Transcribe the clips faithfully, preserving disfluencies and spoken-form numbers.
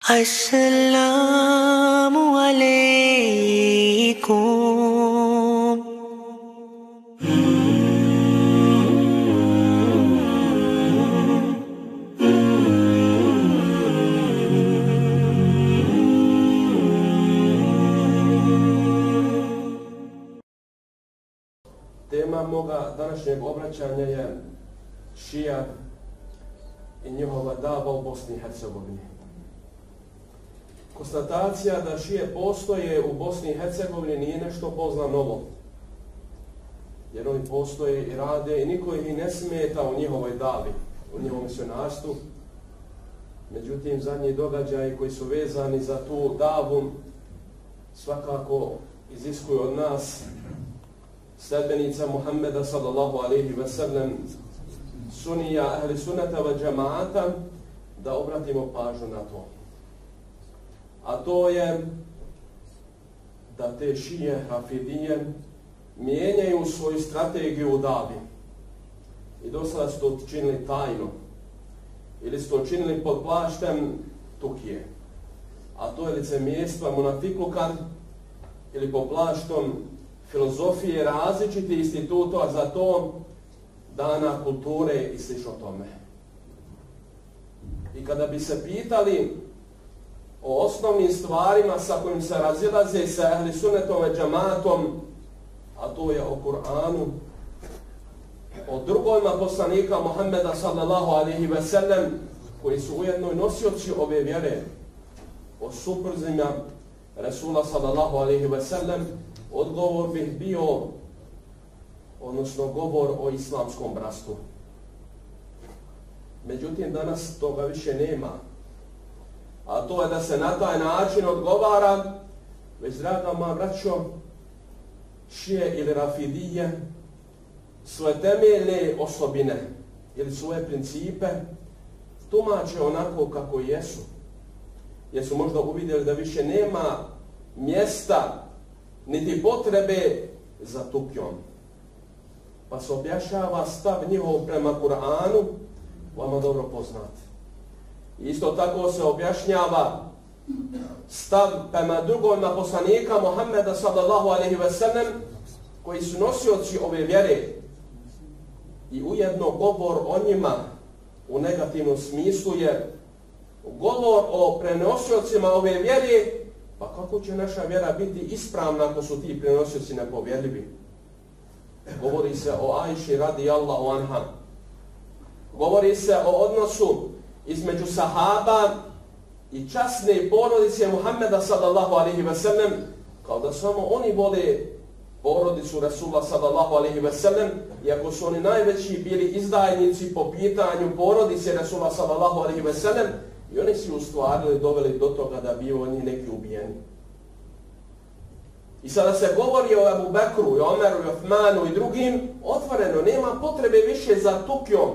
Assalamu alaikum. Tema moga današnjeg obraćanja je šija i njihova dava u Bosni i Hercegovini. Konstatacija da šije postoje u Bosni i Hercegovini nije nešto pozna novo. Jer oni postoje i rade i niko ih ne smeta u njihovoj davi, u njihovom misionarstvu. Međutim, zadnji događaji koji su vezani za tu davu svakako iziskuju od nas, sledbenica Muhammeda sallallahu alaihi ve sellem, sunija ahli sunnata wa džemaata, da obratimo pažnju na to. A to je da te šije, hafidije, mijenjaju svoju strategiju u davi. I do sada su to činili tajno. Ili su to činili pod plaštem tukije. A to je licemjerstva munafiklukan ili pod plaštom filozofije različitih instituta za to, dana kulture i slično tome. I kada bi se pitali o osnovnim stvarima sa kojim se razilaze sa ahli sunnetom i džematom, a to je o Kur'anu, o drugovima poslanika Muhammeda sallallahu alaihi ve sellem, koji su ujedno i nosioci ove vjere, o supruzima Rasula sallallahu alaihi ve sellem, odgovor bih bio, odnosno govor o islamskom bratstvu. Međutim, danas toga više nema. A to je da se na taj način odgovara, već draga moja braćo, šije ili rafidije svoje temeljne osobine ili svoje principe tumače onako kako jesu. Jer su možda uvidjeli da više nema mjesta niti potrebe za tukjom. Pa se objašnjava stav njihov prema Kur'anu, vama dobro poznat. Isto tako se objašnjava stav prema drugovima poslanika Muhammeda sallallahu alaihi ve sellem, koji su nosioci ove vjere, i ujedno govor o njima u negativnom smislu je govor o prenosiocima ove vjere. Pa kako će naša vjera biti ispravna ako su ti prenosioci nepovjerljivi? Govori se o Ajši radijallahu anha. Govori se o odnosu između sahaba i časne porodice Muhammeda sallallahu alaihi ve sellem, kao da samo oni vole porodicu Rasula sallallahu alaihi ve sellem, iako su oni najveći bili izdajnici po pitanju porodice Rasula sallallahu alaihi ve sellem, i oni su ustvarili, doveli do toga da bi oni neki ubijeni. I sada se govori o Abu Bekru, i Omeru, i Osmanu i drugim, otvoreno, nema potrebe više za tukjom.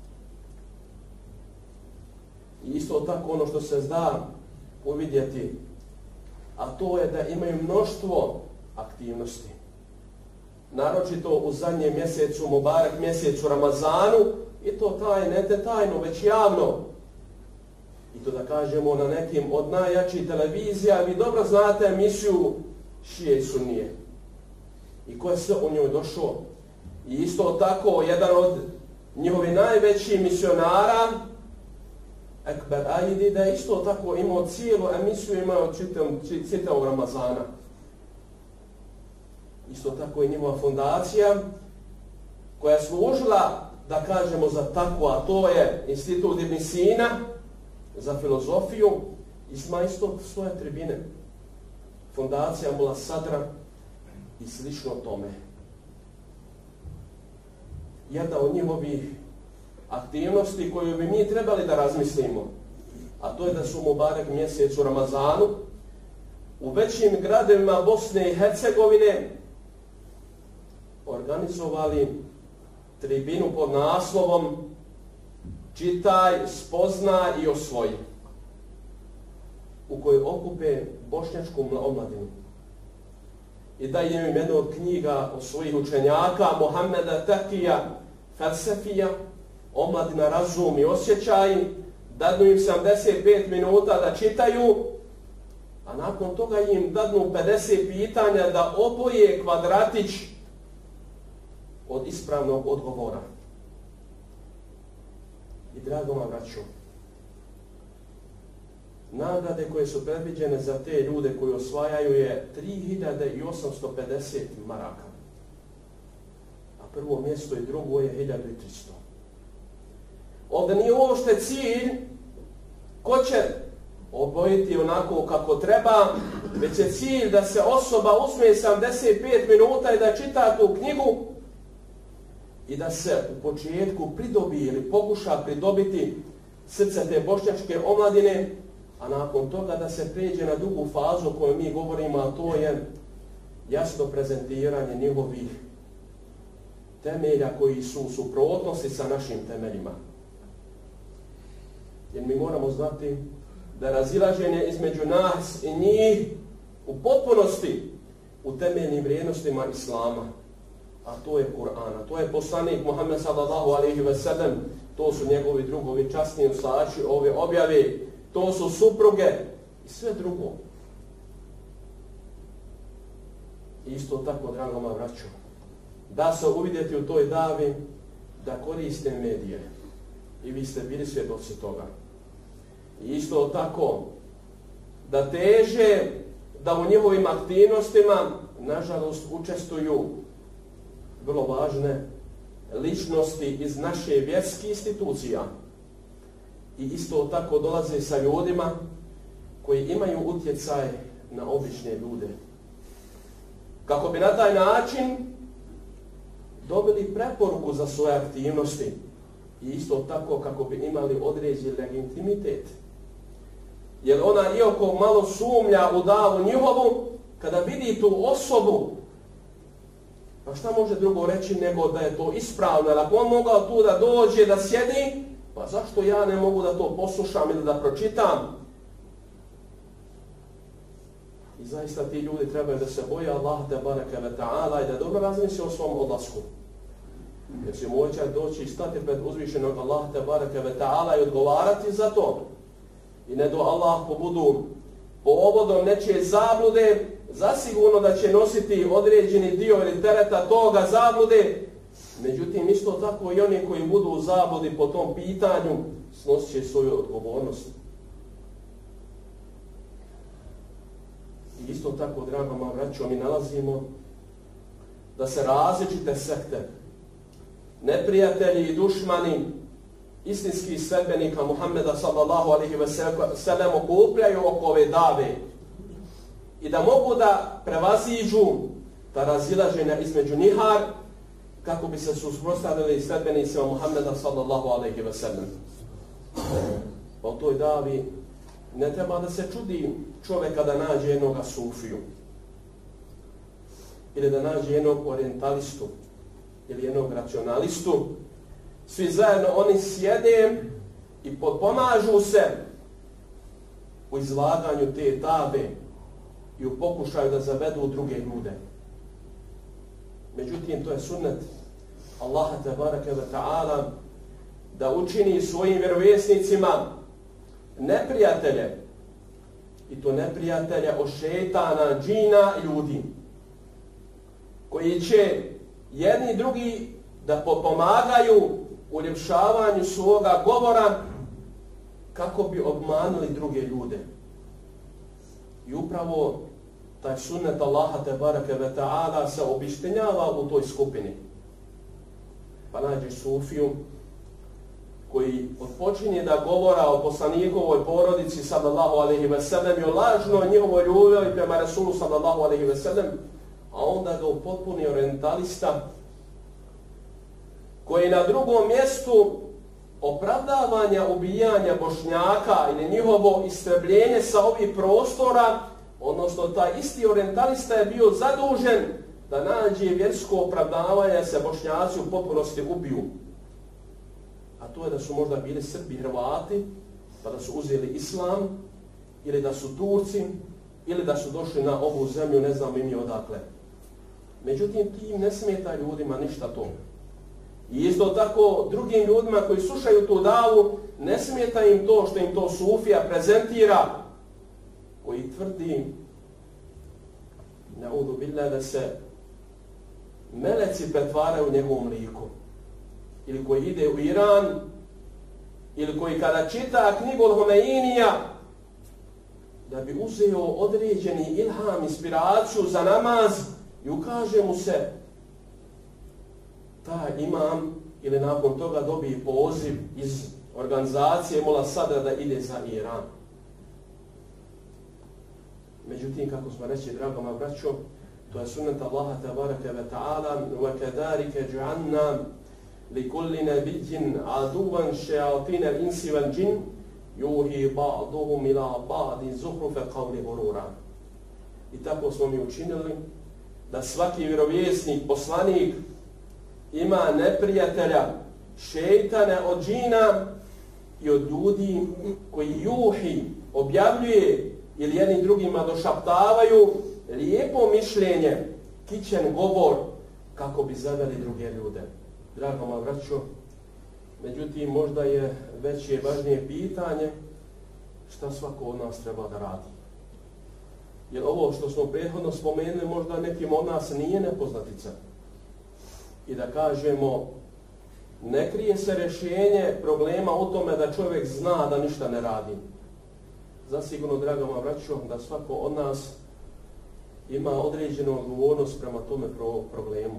I isto tako ono što se zna uvidjeti, a to je da imaju mnoštvo aktivnosti. Naročito u zadnjem mjesecu, Mubarek mjesecu Ramazanu, i to taj, ne te tajno, već javno. I to da kažemo na nekim od najjačih televizija, vi dobro znate emisiju Šije i Sunnije. I ko je sve u njoj došao. I isto tako, jedan od njihovi najvećih misionara, Ekber Aidi, da je isto tako imao cijelu emisiju, imao čitavog Ramazana. Isto tako i njihova fondacija, koja je služila, da kažemo, za takvo, a to je Institut Ibn Sina, za filozofiju, ima isto svoje tribine. Fondacija Mula Sadra i slično tome. Jedna od njihovih aktivnosti koju bi mi trebali da razmislimo, a to je da su Mubarek mjesec u Ramazanu u većim gradovima Bosne i Hercegovine organizovali tribinu pod naslovom Čitaj, spoznaj i osvoji, u kojoj okupe bošnjačku omladinu. I da je im jedno od knjiga od svojih učenjaka, Muhammeda Takija, Felsefija, omladina, razum i osjećaj, dadnu im sedamdeset pet minuta da čitaju, a nakon toga im dadnu pedeset pitanja da oboje kvadratić od ispravnog odgovora. I drago vam braćo, nagrade koje su predviđene za te ljude koji osvajaju je tri hiljade osamsto pedeset maraka. A prvo mjesto i drugo je hiljadu tristo. Ovdje nije uopšte cilj ko će obojiti onako kako treba, već je cilj da se osoba uzme sedamdeset pet minuta i da čita tu knjigu i da se u početku pridobi ili pokuša pridobiti srce te bošnjačke omladine, a nakon toga da se pređe na drugu fazu o kojoj mi govorimo, a to je jasno prezentiranje njihovih temelja koji su u suprotnosti sa našim temeljima. Jer mi moramo znati da razilaženje između nas i njih u potpunosti u temeljnim vrijednostima Islama, a to je Kur'an, a to je poslanik Muhammed sallallahu alejhi ve sellem, to su njegovi drugovi, časni uslači ove objave, to su supruge i sve drugo. Isto tako, drago moja braćo, da se uvidjeti u toj davi da koriste medije. I vi ste bili svjedoci toga. I isto tako da teže da u njihovim aktivnostima, nažalost, učestvuju vrlo važne ličnosti iz naše vjerskih institucija. I isto tako dolaze sa ljudima koji imaju utjecaj na obične ljude. Kako bi na taj način dobili preporuku za svoje aktivnosti i isto tako kako bi imali određen legitimitet. Jer ona iako malo sumnja u davu njihovu, kada vidi tu osobu, pa šta može drugo reći nego da je to ispravno, jer ako on mogao tu da dođe, da sjedi, pa zašto ja ne mogu da to poslušam ili da pročitam? I zaista ti ljudi trebaju da se boje Allaha te bareke ve ta'ala i da dobro razmisle o svom odlasku. Jer će moći doći i stati pred uzvišenog Allaha te bareke ve ta'ala i odgovarati za to. I ne do Allah pobudu povodom nečije zablude, zasigurno da će nositi određeni dio ili tereta toga zablude. Međutim, isto tako i oni koji budu u zabludi po tom pitanju snosit će svoju odgovornost. I isto tako, drago moja braćo, mi nalazimo da se različite sekte, neprijatelji i dušmani istinskih sledbenika Muhammeda sallallahu alejhi ve sellem okupljaju oko ove dave i da mogu da prevaziđu ta razilaženja između njihar kako bi se suprotstavili sledbenicima Muhammeda sallallahu alejhi ve sellem. Pa u toj davi ne treba da se čudi čovjeka da nađe jednog sufiju ili da nađe jednog orientalistu ili jednog racionalistu. Svi zajedno oni sjede i potpomažu se u izlaganju te dave i u pokušaju da zavedu druge ljude. Međutim, to je sunnet Allaha te bareke ve ta'ala da učini svojim vjerovjesnicima neprijatelje, i to neprijatelje od šejtana, džina i ljudi, koji će jedni drugi da pomagaju u uljepšavanju svoga govora kako bi obmanuli druge ljude. I upravo taj sunnet Allaha te bareke ve ta'ala se obistinjava u toj skupini. Pa nađeš sufiju koji odpočinje da govora o poslanikovoj porodici sallallahu alejhi ve sellem i o lažnoj njihovoj ljubavi prema Rasulu sallallahu alejhi ve sellem, a onda ga upotpuni orientalista koji na drugom mjestu opravdavanja ubijanja Bošnjaka ili njihovo istrebljenje sa ovih prostora, odnosno taj isti orientalista je bio zadužen da nađe vjersko opravdavanje se Bošnjaci u potpunosti ubiju. A to je da su možda bili Srbi i Hrvati, pa da su uzeli islam, ili da su Turci, ili da su došli na ovu zemlju, ne znam im je odakle. Međutim, tim ne smeta ljudima ništa to. I isto tako drugim ljudima koji slušaju tu davu, ne smeta im to što im to sufija prezentira, koji tvrdi na'udhu billah da se meleci pretvaraju u njegovom liku. Ili koji ide u Iran, ili koji kada čita knjigu od Homeinija, da bi uzeo određeni ilham, inspiraciju za namaz i ukaže mu se taj imam ili nakon toga dobije poziv iz organizacije Mola Sadra da ide za Iran. Međutim, kako smo reći, drago moja braćo, to je sunnet Allaha tabaraka wa ta'ala وَكَذَارِكَ جُعَلْنَا لِكُلِّ نَبِيٍّ عَدُوًا شَيَاطِينَ الْإِنسِ وَالْجِنِّ يُوحِي بَعْضُهُمْ إِلَى بَعْضٍ زُخْرُفَ قَوْلِ غُرُورًا. I tako smo mi učinili da svaki vjerovjesnik, poslanik ima neprijatelja, šejtane od džina i od ljudi koji juhi, objavljuje ili jednim drugima došaptavaju lijepo mišljenje, kićen govor kako bi zaveli druge ljude. Drago moja braćo, međutim možda je veće i važnije pitanje šta svako od nas treba da radi. Jer ovo što smo prethodno spomenuli možda nekim od nas nije nepoznatica. I da kažemo, ne krije se rješenje problema u tome da čovjek zna da ništa ne radi. Zasigurno, draga moja braćo, da svako od nas ima određenu odgovornost prema tome pro problemu.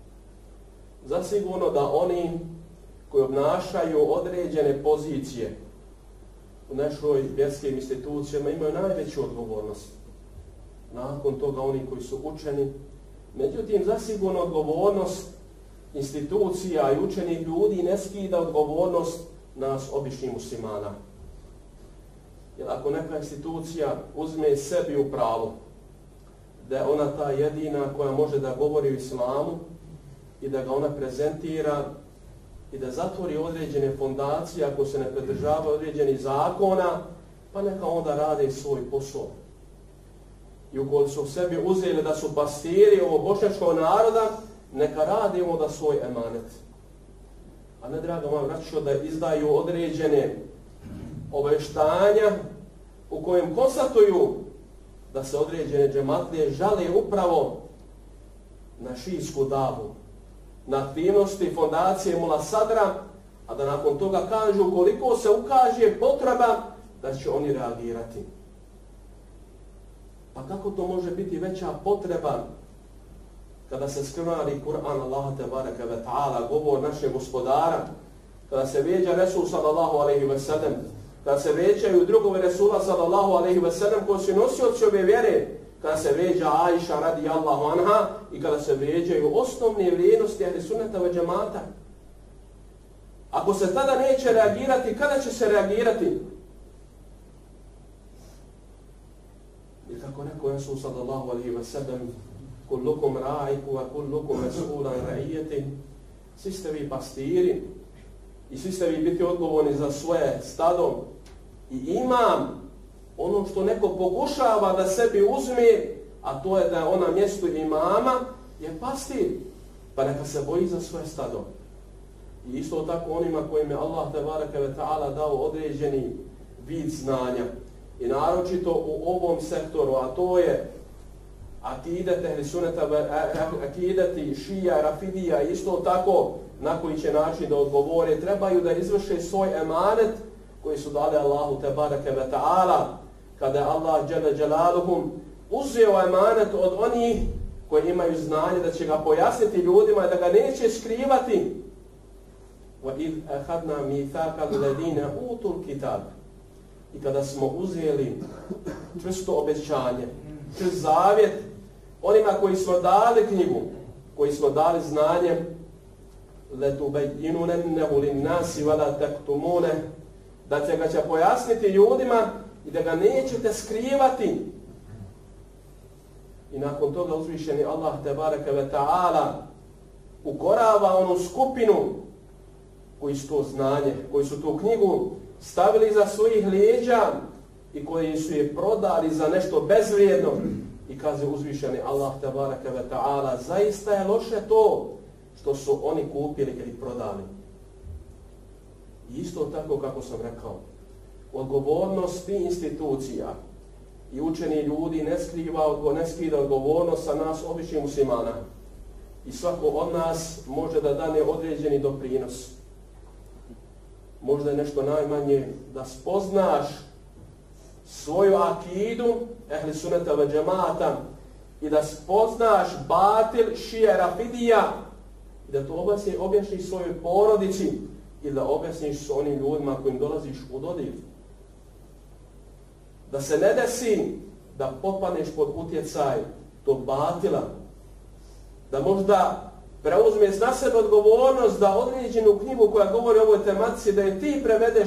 Zasigurno da oni koji obnašaju određene pozicije u našoj vjerskim institucijama imaju najveću odgovornost. Nakon toga oni koji su učeni. Međutim, zasigurno odgovornost institucija i učenih ljudi ne skida odgovornost nas običnih muslimana. Jer ako neka institucija uzme sebi u pravo da je ona ta jedina koja može da govori o islamu i da ga ona prezentira i da zatvori određene fondacije ako se ne pridržava određenih zakona, pa neka onda rade svoj posao. I ukoliko su sebi uzeli da su pastiri ovog bošnjačkog naroda, neka rade onda svoj emanet. A ne, draga moja braćo, da izdaju određene obeštanja u kojem konstatuju da se određene džematlije žale upravo na šijsku davu, na aktivnosti fondacije Mola Sadra, a da nakon toga kažu koliko se ukaže potreba da će oni reagirati. Pa kako to može biti veća potreba kada se skrnari Kur'an Allaha tebareke ve ta'ala, govor našeg gospodara, kada se veđa Resul sallallahu alejhi ve sellem, kada se veđaju drugovi Resula sallallahu alejhi ve sellem koji su nosioci ove vjere, kada se veđa Ajša radijallahu anha i kada se veđaju osnovne vrijednosti ahli sunneta ve džemata. Ako se tada neće reagirati, kada će se reagirati? I kako rekao Resul sallallahu alejhi ve sellem, kullukum ra'iku wa kullukum mas'ulan ra'iyati, svi ste vi pastiri i svi ste vi biti odgovorni za svoje stado. I imam ono što neko pokušava da sebi uzme, a to je da je ona mjesto imama, je pastir, pa neka se boji za svoje stado. I isto tako onima kojim je Allah tebareke ve ta'ala dao određeni vid znanja. I naročito u ovom sektoru, a to je akidet ehli suneta, akideti šija, rafidija, isto tako na koji će način da odgovore, trebaju da izvrše svoj emanet koji su dali Allahu tebareke ve ta'ala, kada je Allah dželle dželaluhum uzeo emanet od onih koji imaju znanje da će ga pojasniti ljudima i da ga neće skrivati. وَإِذْ أَخَذْنَا مِيثَاقَ الَّذِينَ أُوتُوا الْكِتَابَ. I kada smo uzeli čvrsto obećanje, čvrst zavjet onima koji smo dali knjigu, koji smo dali znanje, لَتُبَيِّنُنَنَّهُ لِلنَّاسِ وَلَا تَكْتُمُونَ, da će ga će pojasniti ljudima i da ga nećete skrivati. I nakon toga uzvišeni Allah tebareke ve ta'ala ukorava onu skupinu koji su to znanje, koji su tu knjigu stavili za svojih leđa i koji su je prodali za nešto bezvrijedno. I kaže uzvišeni Allah tebareke ve ta'ala, zaista je loše to što su oni kupili ili prodali. Isto tako kako sam rekao, odgovornost tih institucija i učeni ljudi ne skriva, ne skida odgovornost sa nas običnih muslimana. I svako od nas može da dane određeni doprinos. Možda je nešto najmanje da spoznaš svoju akidu ehli suneta ve džemata i da spoznaš batil šije rafidija i da to objasniš, objasniš svojoj porodici ili da objasniš s onim ljudima kojim dolaziš u dodir. Da se ne desi da potpadneš pod utjecaj tog batila, da možda preuzmeš na sebe odgovornost da određenu knjigu koja govori o ovoj tematici, da je ti prevedeš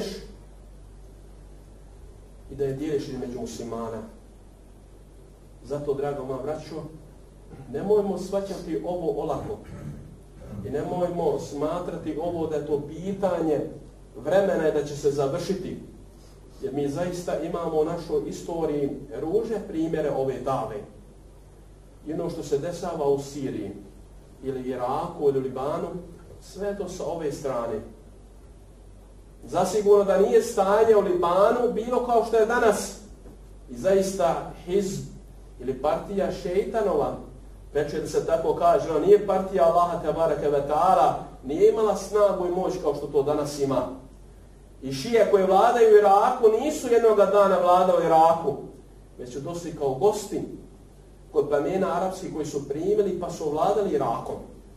i da je dijeliš između muslimana. Zato, drago moja braćo, nemojmo shvaćati ovo olako i nemojmo smatrati ovo da je to pitanje vremena i da će se završiti. Jer mi zaista imamo u našoj istoriji ružne primjere ove dave. I ono što se dešava u Siriji, ili Iraku, ili Libanu, sve to sa ove strane. Zasigurno da nije stanje u Libanu bilo kao što je danas. I zaista Hizb ili partija šeitanova, već da se tako kaže, ona nije partija Allaha tebareke ve taala, nije imala snagu i moć kao što to danas ima. I šije koje vladaju u Iraku nisu jednoga dana vladali u Iraku, već su došli kao gosti kod plemena arapskih koji su primili pa su vladali Irakom.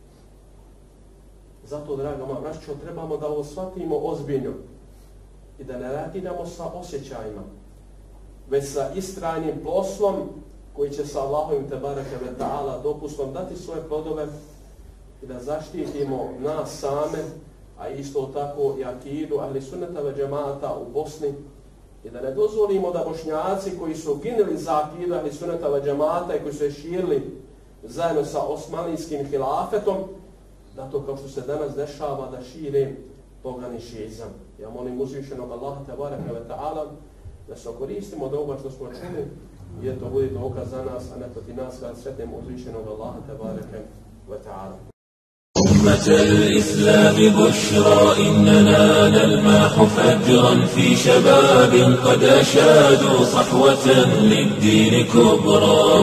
Zato, draga moja braćo, trebamo da ovo shvatimo ozbiljno i da ne reagiramo sa osjećajima, već sa istrajnim poslom koji će sa Allahovim tebareke ve taala dopustom dati svoje plodove i da zaštitimo nas same, a isto tako i akidu ahli sunneta ve džemata u Bosni i da ne dozvolimo da Bošnjaci koji su ginuli za akidu ahli sunneta ve džemata i koji su je širili zajedno sa osmanlijskim hilafetom, da to kao što se danas dešava da šire pogani šizam. Ja molim uzvišenog Allaha tebareke ve taala da se koristimo od ovoga što smo čuli i da to bude dokaz za nas, a ne protiv nas kada sretnemo uzvišenog Allaha tebareke ve taala. أمة الإسلام بشرى إننا نلمح فجرا في شباب قد أشادوا صحوة للدين كبرى.